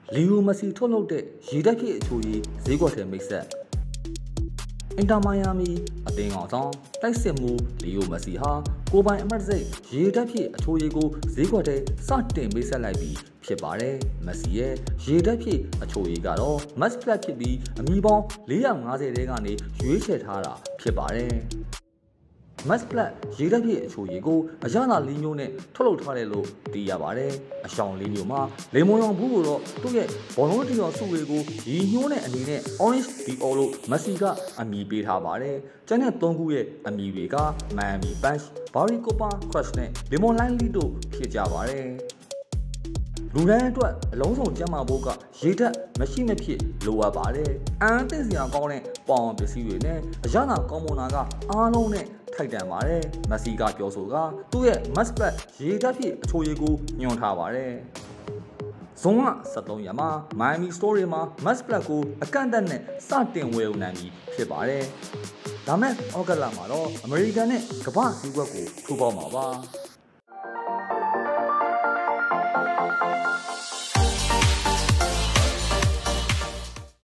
လီယိုမက်ဆီထုတ်လုပ်တဲ့ရေတက်ဖြစ်အချိုရည်ဈေးကွက်ထဲမိတ်ဆက်အင်တာမိုင်ယာမီအသင်းကောင်ဆောင်တိုက်စစ်မှုလီယိုမက်ဆီဟာကိုပိုင်အမတ်စိတ်ရေတက်ဖြစ်အချိုရည်ကိုဈေးကွက်ထဲစတင်မိတ်ဆက်လိုက်ပြီးဖြစ်ပါတယ်မက်ဆီရဲ့ရေတက်ဖြစ်အချိုရည်ကတော့ Max Plus ဖြစ်ပြီးအမီပေါင်း450တဲကနေရွေးချယ်ထားတာဖြစ်ပါတယ်Max Plus ရေတက်ဖြစ်အချိုရည်ကိုအရသာလေးမျိုးနဲ့ထုတ်လုပ်ထားတယ်လို့သိရပါတယ်။အရှောင်လေးမျိုးမှာလေမွန်ရောင်ဘူးကိုတော့သူ့ရဲ့ဘောလုံးတီရောစုတွေကိုရည်ညွှန်းတဲ့အနေနဲ့ Orange Dior လို့မက်ဆီကအမည်ပေးထားပါတယ်။ကျန်တဲ့၃ခုရဲ့အမည်တွေက Miami Punch, Barracuda Crush နဲ့ Lemon Lime Lead တို့ဖြစ်ကြပါတယ်။လူတိုင်းအတွက်အလုံးစုံကျန်းမာဖို့ကရေဓာတ်မရှိမဖြစ်လိုအပ်ပါတယ်။အန်သိစရာကောင်းတဲ့ပေါင်ပစ္စည်းတွေနဲ့အရသာကောင်းမွန်တာကအားလုံးနဲ့ထိုက်တန်ပါတယ်မက်ဆီကပြောဆိုကသူ့ရဲ့ Max Plus ရေဓာတ်ဖြစ်အချိုရည်ကိုညွှန်ထားပါတယ်ဇွန်လ23ရက်မှာ Miami Store မှာ Max Plus ကိုအကန့်အသတ်နဲ့စတင်ဝယ်ယူနိုင်ပြီဖြစ်ပါတယ်ဒါမဲ့ဩဂတ်လမှာတော့အမေရိကန်နဲ့ကမ္ဘာ့ဈေးကွက်ကိုထိုးပေါက်မှာပါ